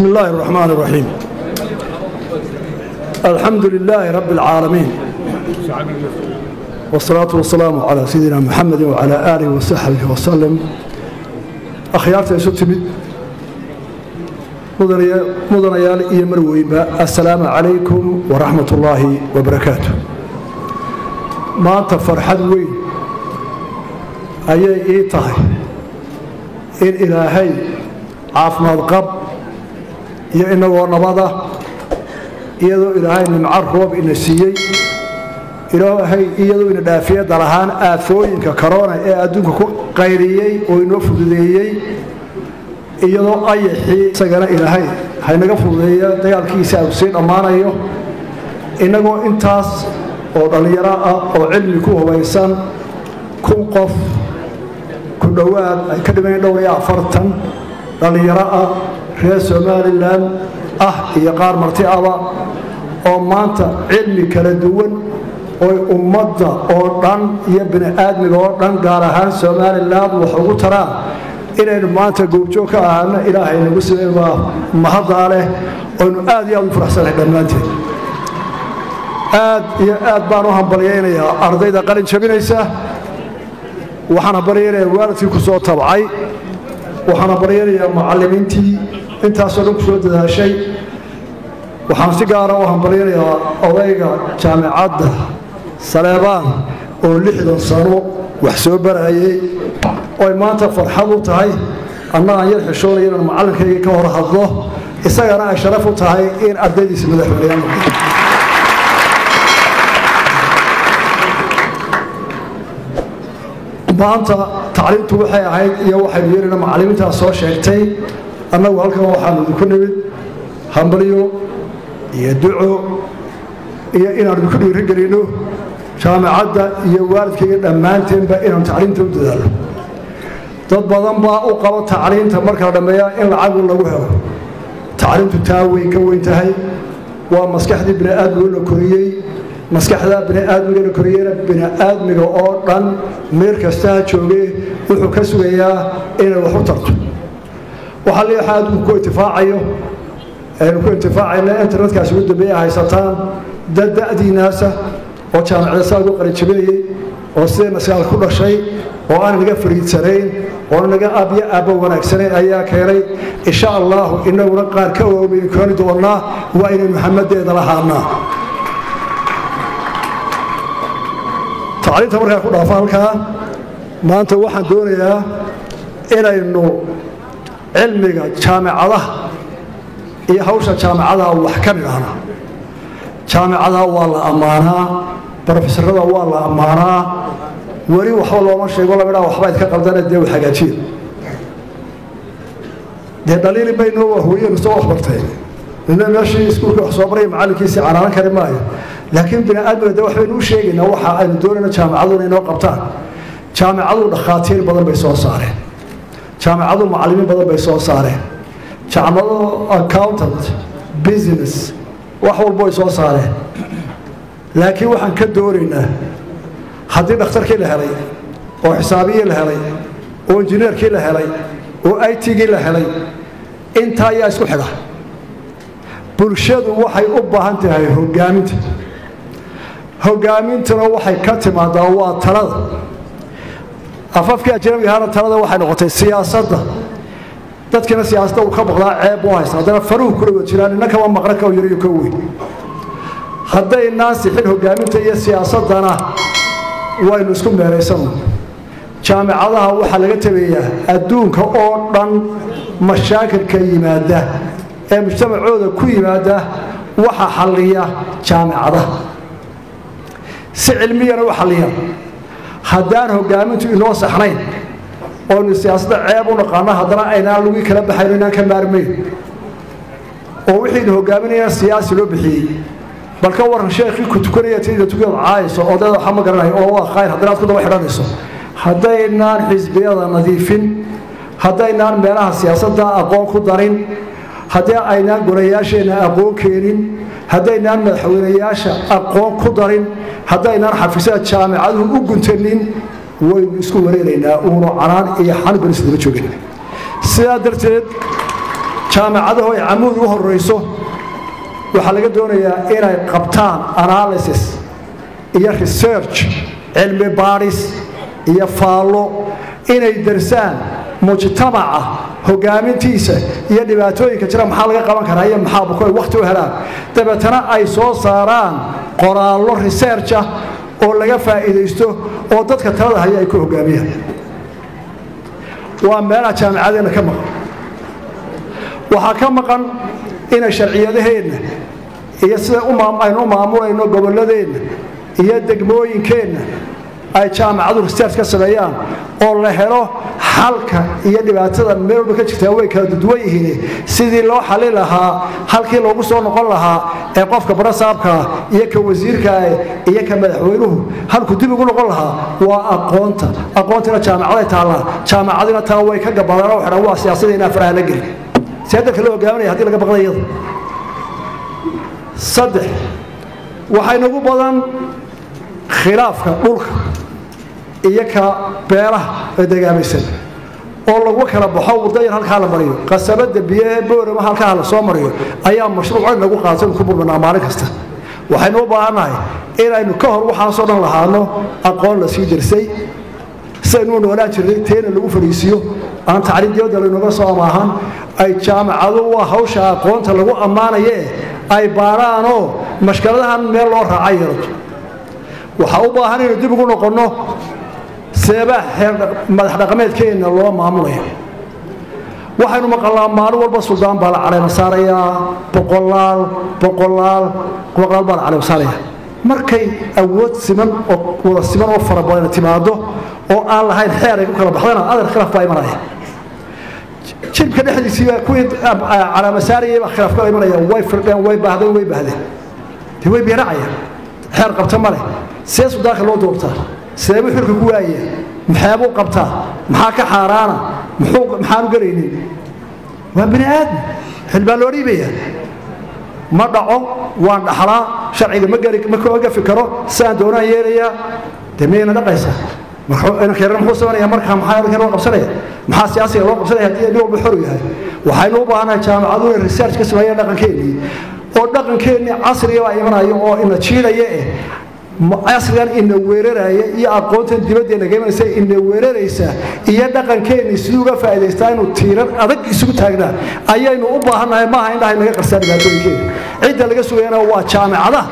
بسم الله الرحمن الرحيم. الحمد لله رب العالمين، والصلاة والسلام على سيدنا محمد وعلى آله وصحبه وسلم. أخيارتي سبتمد مدنيال إيه مرويبا، السلام عليكم ورحمة الله وبركاته. ما تفرحد وين أي إيه طاي إن إلهي عافنا القب يا إنه ونبضة يدو إلهي نمعرف إن السيء إلهي يدو إن دافية درهان آثوين ككورونا أدونك غيرية وينوفد ذي يدو أي حي سجنا إلهي هاي نقفل ذي ديال كيس أو سين أمانة يو إنه إنتاس أو دليراء أو علم كوه وإنسان كون قف كدوات كدمين دوري أفرتن دليراء رئيس مالي يقار مرتي أضاء أو مانتا علمي كالدول أو أمضى أو ران يبني آدمي أو ران قارهان سومالي الله وحقو ترى إلى مانتا قوبجوكا أهلنا إلهي نقسم الله مهض عليه وأنه آدي أو يفرح سنة دمانتي آد بانوهم بريين يا أرضي دا قرن شبينيسا وحنا بريين يا والدتي كسو طبعي وحنا بريين يا معلمينتي intaasoo dhan ku soo dadaashay waxaan si gaar ah u hambalyeeyaa odayga jaamacadda Saleebaan oo 60 sano wax soo barayay oo maanta farxad u tahay annaga yar xishoonayna macallinkayga ka hor hadlo isagana ay sharaf u tahay in ardaydiisa madaxweynaha maanta tacliintu waxay ahayd iyo waxay yeerina macallimiinta soo sheegtay annagu halkan waxaan ku nimid hambalyo iyo duco iyo inaan ku dhiirigelino jaamacadda iyo waalidkayga dhammaanteenba inaan tacliinta u dadaalo dad badan baa u qaba tacliinta marka la dhameeyo in lacag lagu helo tacliintu taa way ka weyn tahay waa maskaxdii bini'aadmiga la koriyay maskaxda bini'aadmiga la koriyay bini'aadmiga oo dhan meel kasta joogay wuxuu ka sugayaa inay wax u tarto waxaa la yahay ku intifaacayo ku intifaacayna internetkaas ugu dambeeyay haysataan dadadiinaasa oo jaamacada saagu qarin jabinayay oo sideen asaal ku dhashay oo aan naga fariidsanayn oo naga aaba wanaagsanay ayaa keenay insha Allah inaguna qaar ka waaweyn kooni doonaa waa inay Muhammadeeda lahaana tacliinta markaa ku dhaafaa halkaa maanta waxaan doonayaa inaynu علمي جامعة إيه هوش جامعة وحكمنا جامعة والله أمانة بروفيسور والله أمانة وري وحول الله ماشي يقول بلا وحبايت كقدر الدين وحاجاتين ده دليل بينه وهو ينسوا أخبرتين لأنه ماشي يسكوك صبري معلك يسي عران كريماية لكن بنا أدنى ده وحبين وشيء إنه وحى أن دورنا جامعة إنه قبطان جامعة الخاتير بدل بيسوا صاره jaamacadu macallimiin badan bay soo saareen jaamacado accountant business wax walba ay soo saareen laakiin waxaan ka dooraynaa haddii dhakhtarkii la helay oo xisaabiye la helay oo injineerkii la helay oo IT-gii la helay inta ayaa isku xidha bulshadu waxay u baahan tahay hogaamintuna waxay ka timaadaa waa talada afafka ajnabiga hada talada waxay noqotay siyaasadda dadkina siyaasadda uu ka baqdaa ceeb u haysta hadana faruuq kula jiraan inaka waa maqra ka yariyo ka weyn haday naas xil hogaaminta iyo siyaasadana waynu isku meeraysan jaamacadaha waxa laga tabeeyaa adduunka oo dhan mashaakilka yimaada ee mujtamacooda ku yimaada waxa xalliya jaamacadaha si cilmiyana waxa xalliya haddaan hogaamintu inoo saxnayn oo siyaasadda ceeb u naqaana haddana aynaan lagu kala baxayn inaan ka maarmayn oo wixii hogaaminaya siyaasi loo bixiyay balka waran sheekhi ku tukanaya tiida tukada caayso oo dad waxa ma garanayo oo waa khayr haddana ku daba xidhanayso haddaynaan xisbiyada nadiifin haddaynaan meelaha siyaasadda aqoon ku darin haddii aynaan golayaasheena aqoon keenin haddaynaan madaxweynayaasha aqoon ku darin haddaynaan xafiisyada jaamacaduhu u guntanin waynu isku wareeraynaa uuna canaan iyo xanbal isdaba joogin sidaa darteed jaamacadahu ay camuud u horeyso waxaa laga doonayaa inay qabtaan analysis iyo research cilmi baadhis iyo faallo inay darsaan mujtamaca hogaamintiisa iyo dhibaatooyinka jira maxaa laga qaban karaa iyo maxaa bukoy waqti u helaan dabeetana ay soo saaraan qoraallo research ah oo laga faa'iideysto oo dadka talada haya ay ku hogaamiyaan waa meelaha jaamacadeena ka maqan waxaa ka maqan inay sharciyadaheenna iyo sida aynu u maamulayno gobolladeenna iyo degmooyinkeenna ay jaamacadu research ka sameeyaan oo la helo xalka iyo dhibaatada meel walba ka jirta way kala duwan yihiin sidii loo xalin lahaa halkii loogu soo noqon lahaa ee qofka barasaabka iyo ka wasiirka iyo ka madaxweynuhu halku dib ugu noqon lahaa waa aqoontina jaamacada taala jaamacadina taa way ka gabadaan oo xidhan waa siyaasadina faraha la geli siyaasadda loo hogaaminaya haddii laga baqday iyada saddex waxay nagu badan khilaafka dhulka iyo ka beelaha ee dagaamaysan oo lagu kala baxo wadada halka la mariyo qasabada biyaha boorama halka la soo mariyo ayaa mashruuc nagu qaatay ku burbanaa maalin kasta waxaynu u baahanahay inaynu ka hor waxaan soo dhan lahaano aqoon la sii jirsay saynu noolaan jirnay teena lagu fariisiyo aan tacliin diyada looga soo amaahan ay jaamacadu waa hawsha aqoonta lagu ammaanayo ay baaraano mashkaladahan meel loo raacay yarto waxa u baahan inuu dib ugu noqono seebaha madax dhaqameedkeena loo maamulayo waxaynu maqalnaa maalin walba suldaan baa la caleema saarayaa boqolaal baa la caleema saaraya markay awood siman oo wada siman oo fara badan timaado oo aan lahayn xeer ay ku kala baxdana adar khilaaf baa imanaya jilka dhexdiisa kuwii caleema saarayay baa khilaaf ka imanaya way firdheen way baahdeen way biiracayaan xeer qabta male see sudaanka loo doortaa seebu xilka ku waaya maxaabuu qabtaa maxaa ka xaaraana maxaanu garaynin waa bini aadam xil baa loo dhiibaya ma dhaco waan dhaxlaa sharciga ma gafi karo saan doonaan yeelayaa dee miyayna dhaqaysaa inankeerana muxuu sameynaya markaa maxaa loo qabsanaya maxaa siyaasiga loo qabsanaya haddii nin walba xor yahay waxaynu u baahanahay jaamacadu inay research ka sameeyaan dhaqankeennii oo dhaqankeennii casriga baa imanayo oo ina jiidaya casrigan ina weeraraya iyo aqoontan dibaddeena geymanaysa ina weeraraysa iyo dhaqankeennii siduu uga faa'iidaystaa inuu tiirar adag isugu taagnaa ayaynu u baahannahay maaha indhahay naga qarsaa dhibaatooyinkeena cidda laga sugayana waa jaamacadaha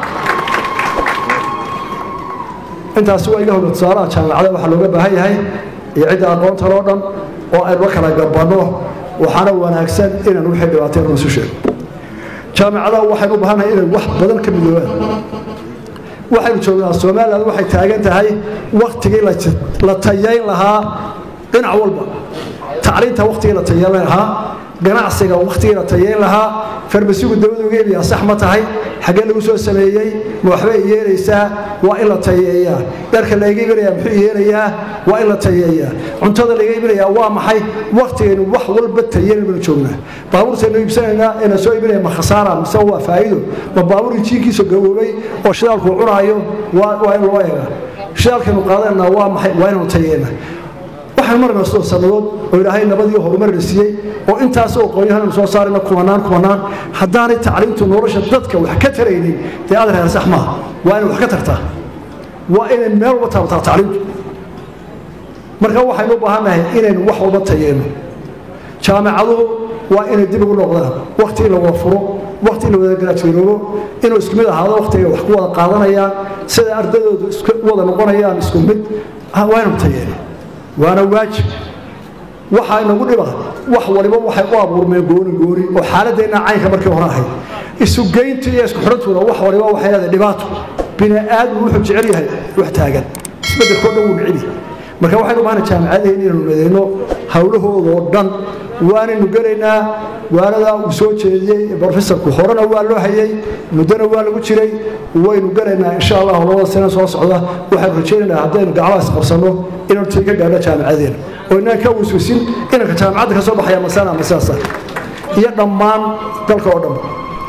intaasi waa iga hoga tusaalaha jaamacada waxaa looga baahan yahay iyo cidda aqoonta loo dhan oo aynu la kala gabanno waxaana wanaagsan inaan wixii dhibaateen isu sheego jaamacadaha waxaynu u baahannahay inay wax badan ka midoobaan waxaynu joognaa Soomaaliland waxay taagan tahay waqtigii la tayayn lahaa dhinac walba tacliinta waqtigii la tayayn lahaa ganacsiga waqtigii la tayayn lahaa farmasigu dawladdu geeliya sax ma tahay xagee lagu soo sameeyay waxba yeelaysaa waa in la tayeeyaa dharka la iibinayaa muxuu yeelayaa waa in la tayeeyaa cuntada la iibinayaa waa maxay waqtigeenu wax walba tayayn baan joognaa baabuurteenu iibsanaynaa in soo iibinaya ma khasaara mise waa faa'iido ma baabuur jiinkiisa gaboobay oo shidaalku cunayo waa in loo eegaa shidaalkanu qaadanaa waa maxay waa inuu tayeeynaa waxaan marna soo sanadood oo ilaahay nabadii horumar siiyay oo intaas oo qoyaan soo saarina kumanaan haddaanay tacliintu nolosha dadka wax ka taraynin tii aad reer sax ma waa in wax ka tartaa waa in meel walba taabtaa tacliintu marka waxaynu u baahanahay inaynu wax walba tayeeno jaamacadu waa inay dib ugu noqdaan waqti la wada furo waqti la wada garaajiroobo inuu isku mid ahaado waqtiga wax ku wada qaadanayaan sida ardadoodu isku wada noqonayaan isku mid waa inuu tayeeno وانا واجب waxaa inagu dhiba wax waliba waxay u abuurmeen gooni oo xaaladeena caynka markii hore ahayd isu geynta iyo isku xirantuna wax waliba waxay leedahay dhibaato bini aadam wuxuu jecel yahay wax taagan isbeddelka oo dhan wuu jecel yahay marka waxaynu u baahnaa jaamacadaheena inaynu meedeyno hawlahooda oo dhan waanaynu gelaynaa waanada uu soo jeediyey professorku horena waa loo hayay muddana waa lagu jiray waynu gelaynaa insha allah labada sano soo socda waxaan rajaynaynaa haddaynu gacmahaas qabsanno inaynu tiga gaadho jaamacadeena oo inaan ka wasuusin inanka jaamacadda ka soo baxaya masana masaasa iyo dhammaan dalka oo dhan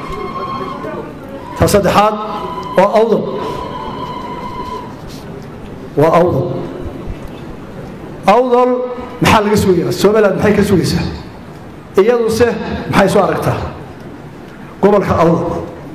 ta saddexaad oo awdal waa awdal maxaa laga sugayaa Soomaaliland maxay ka sugaysaa iyaduse maxay soo aragtaa gobolka awdal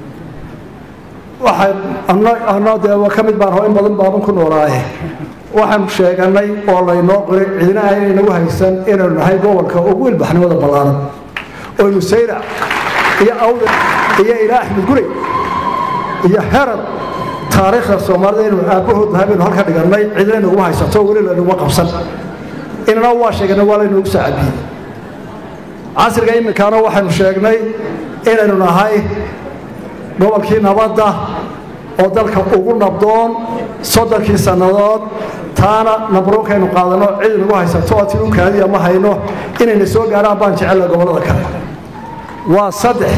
waxay annaga ka mid baan hoo in badan baaban ku noolaaye waxaan sheeganay oo laynoo qoray cidina aynay nagu haysan inaynu nahay gobolka ugu ilbaxnimada ballaaran oo nusayra iyo awdal iyo ilaa axmed gurey iyo herar taariikhda soomaalida inuu aabbahood nahay baynu halka dhigannay cidina nagu haysato weli laynaguma qabsan inana waa sheeganay waa laynoogu saacabiyey casriga iminkaana waxaynu sheegnay inaynu nahay gobolkii nabadda oo dalka ugu nabdoon 30 sannadood taana nabrookaynu qaadano cid nagu haysato oo tii u kaadiya ma hayno inayna soo gaaraan baan jecel gobolada kale waa 3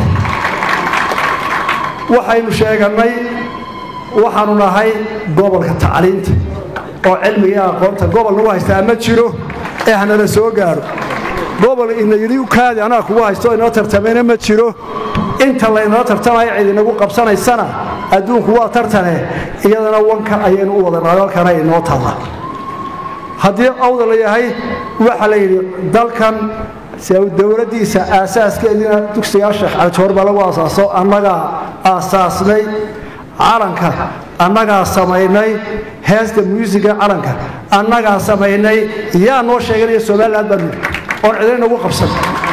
waxaynu sheeganay waxaanu nahay gobolka tacliinta oo cilmiga aqoonta gobol nagu haysta ma jiro ee hanala soo gaaro gobol in yiri u kaadi ana kuwa haysto inoo tartamayna ma jiro inta la inoo tartamay cid inagu qabsanaysana adduunku waa tartane iyadana wanka ayaynu u wada naalkana inoo taala hadii awdal yahay waxa la yiri dalkan dawladdiisa aasaaskeenina dugsiga Sheekh Cali Joor baa lagu aasaaso annaga aasaasnay calanka annaga sameeynay heesta musiga calanka annaga sameeynay yaa noo sheeganay Soomaaliland baa oo cidina ugu qabsan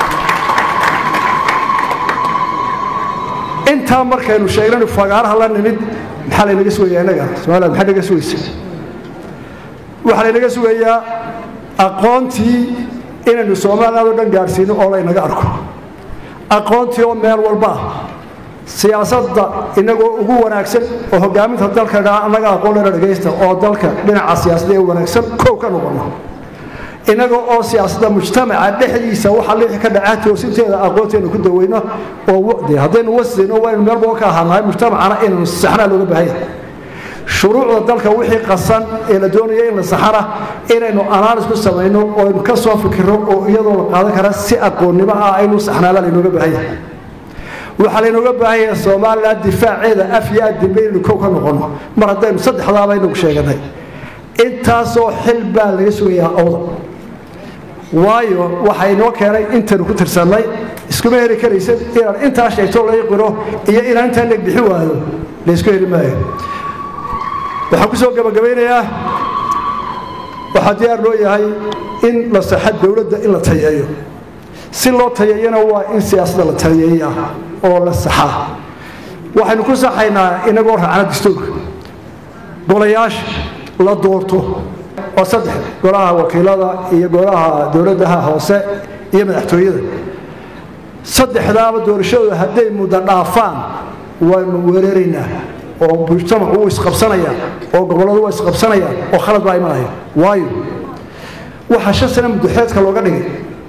inta markaynu sheegnay fagaaraha la nimid maxaa laga suugayaa inaga Soomaaliland maxaa laga suugayaa waxa laga suugayaa aqoontii inaynu Soomaaliland oo dhan gaarsiino oo la inaga arko aqoontii oo meel walba siyaasadda inagoo ugu wanaagsan oo hogaaminta dalka anaga aqoon la dhageysta oo dalka dhinaca siyaasadda ee wanaagsan koow ka noqono inaga oo siyaasadda mujtamaca dhexdiisa waxa la ka dhacay toosinteeda aqoonteena ku daweyno oo waqti hadaynu wasino waa meel boo ka ahaanay mujtamacana inuu saxna looga baahay shuruucda dalka wixii qasan ee la doonayo in la saxara inaynu analysis ku sameeyno oo ka soo fikiro oo iyadoo la qaadan kara si aqoonnimo ah aynu saxnaala looga baahay waxa laynooga baahay Soomaaliland difaaceeda afyaad dibeynu koow ka noqono mar hadaynu saddexdaaba aynu sheeganay intaasoo xilba laga sugayaa awdal waayo waxay noo keenay inta ku tirsanay isku meeri karaysa inaan inta sheegto la yaqiro iyo inaan inta la bixi waayo la isku heli maayo waxa ku soo gabagabeynayaa waxa diyaar loo yahay in la saxad dawladda in la tayeeyo si loo tayeeyana waa in siyaasadda la tayeeyaa oo la saxaa waxaynu ku saxaynaa inagoo raacna dastuurka golayaasha la doorto oo 3 golaha wakiilada iyo golaha dawladda hoose iyo madaxtooyada 3daaba doorashada haday muddo dhaafaan waynu weeraraynaa oo mujtamacu uu isqabsanaya oo goboladu way isqabsanaya oo khalad baa imanaya waayo waxa 5 sano muddaxeedka looga dhigay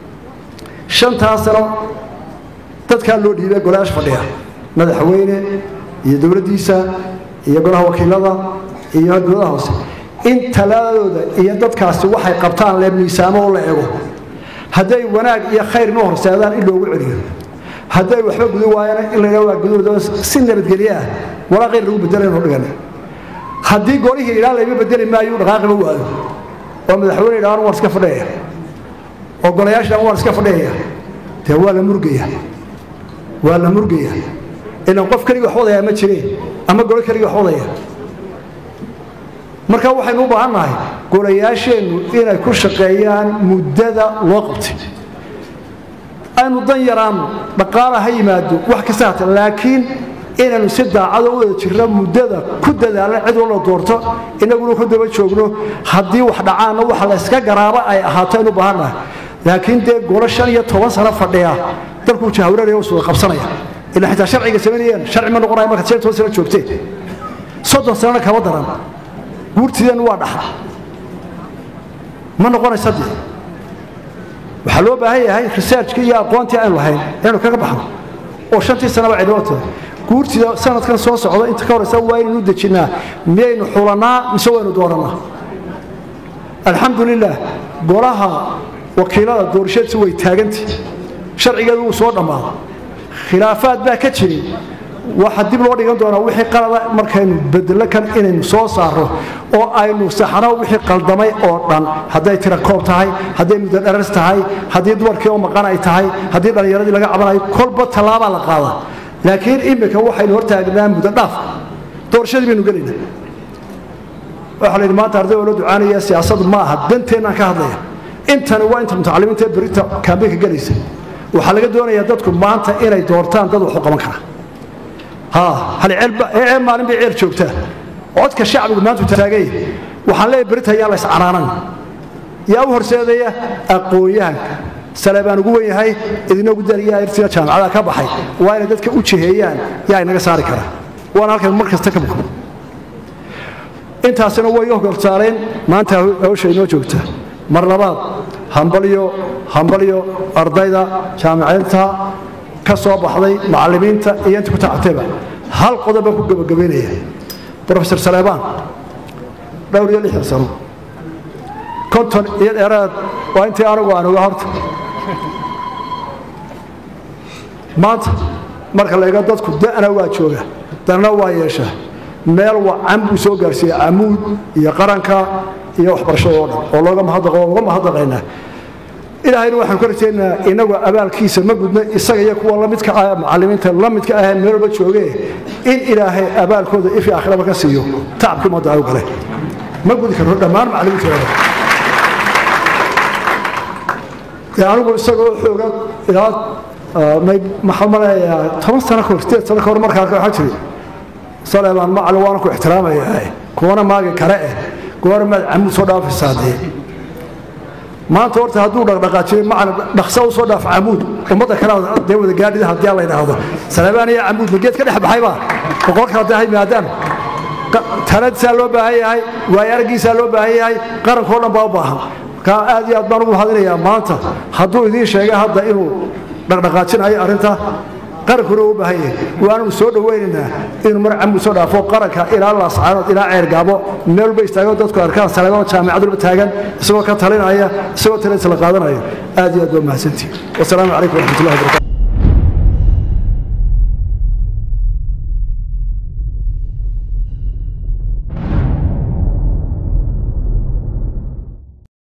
5 sano dadka loo dhiibay golayaasha fadhiya madaxweyne iyo dawladdiisa iyo golaha wakiilada iyo dawladda hoose in talaadooda iyo dadkaasi waxay qabtaan la miisaamo oo la eego haday wanaag iyo khayr noo horseedaan in loogu celiyo haday waxba gudu waayana in la yiraahdo guduuda si nabadgeliya wala qeyr lagu bedelaan oo dhigan hadii golihii ilaa la bedeli maayo dhaqaaqba waayo oo madaxweyne ilaa war iska fadhiya oo golayaasha war iska fadhiya taa waa la murgaya in qof kaliya wax wadaya ma jireen ama gol kaliya wax wadaya marka waxaynu u baahanahay golayaasheenu inay ku shaqeeyaan muddada loo qabtay aynu dan yaraan dhaqaalaha yimaado wax ka saata laakiin inaynu si daacad u wada jirno muddada ku dadaalan cid walba doorto inaguna ku daba joogno haddii wax dhacaan waxa la iska garaaba ay ahaato inuu baahanahay laakiin dee golo 15 sano fadhiya dalku jahawranayo soo qabsanaya ilaa xitaa sharciga sameeyeen sharci ma noqonayo marka 15 sano joogtay 30 sano kaba daran guurtidan waa dhaxal ma noqonaysa dii waxa loo baahan yahay research iyo aqoontii aan lahayn inuu kaga baxo oo 5 sano waa ciidood guurtida sanadkan soo socda inta ka horeysa waa inuu dejinaa miyaynu xulanaa mise waynu dooranaa alxamdulillah golaha wakiilada doorashada way taagantii sharcigeedu uu soo dhamaaday khilaafaad baa ka jiray waxa dib loo dhigan doonaa wixii qalada markaynu bedelo kan inaynu soo saaro oo aynu saxno wixii qaldamay oo dhan hadday tira koob tahay hadday muddo dharas tahay haddii dumarkii oo maqan ay tahay haddii dhallinyaradii laga cabanayo kolba tallaabaa la qaada laakiin imika waxaynu hortaagnaa muddo dhaaf doorashadii baynu gelaynaa waxaa la yidhi maanta arday oo la ducaanaya siyaasadu ma aha danteennaan ka hadlaya intani waa inta mutacalimiinta ee berita kaambeynka gelaysa waxaa laga doonayaa dadku maanta inay doortaan dad wax u qaban kara hal ceel maalin bay ceel joogtaa codka shacbigu maanta taagay waxaan leeyahay berita ayaa la iscanaanan yaa u horseedaya aqoon-yahanka sale baan ugu weyn yahay idina ugu dariyaa irtiga jaamacada ka baxay waa inay dadka u jiheeyaan yaa inaga saari kara waana halkan mar kasta ka buko intaasina way ogoltaareen maanta hawsha inoo joogta mar labaad hambalyo ardayda jaamacadda ka soo baxday macallimiinta iyo inta ku tacatayba hal qodob ku gabagabeynaya professor Saleebaan dhowr iyo 6 sano konton iyo dheeraad waa intii anigu aan uga horta maanta marka la eego dadku da'na waa jooga dana waa yeesha meel wacan buu soo gaarsiiyay amuud iyo qaranka iyo waxbarashada oo looga mahadnaqaynaa ilaahayna waxaan ku rajaynaynaa inagu abaalkiisa ma gudna isaga iyo kuwa la midka ah macallimiinta la midka ah meel walba joogay in ilaahay abaalkooda ifi aakhiraba ka siiyo tacabkii ma daawo gale ma gudi karo dhammaan macallimiinta anigu isagoo xooga ilaa maxamaleeyaa 10 sano kahor 8 sano kahor markaa waxaa jiray Saleebaan macallin waan ku ixtiraamayaa kuwana maagi kale goorma amuu soo dhaafisaadee maanta horta hadduu dhaqdhaqaajiyo macallin dhaqso u soo dhaaf amuud umada kale wada gaadhida haddii la yiraahdo Saleebaan iyo amuud geed ka dhex baxayba boqol kala dahay maadaam talad loo baahan yahay way argiisa loo baahan yahay qarankoo dhan baa u baahan ka aad iyo aad baan ugu hadinayaa maanta hadduu idiin sheegay hadda inuu dhaqdhaqaajinayo arrinta qarankuna u baahan yahay waanu soo dhaweynaynaa inuu mar amuud soo dhaafo qaranka ilaa la saaro ilaa ceergaabo meel bay istaago dadku arkaan Saleebaan jaamacadda taagan isagoo ka talinaya isagoo talada la qaadanayo aad iyo aad waa mahadsantihiin wassalaamu calaykum wa rahmatullahi wa barakatuh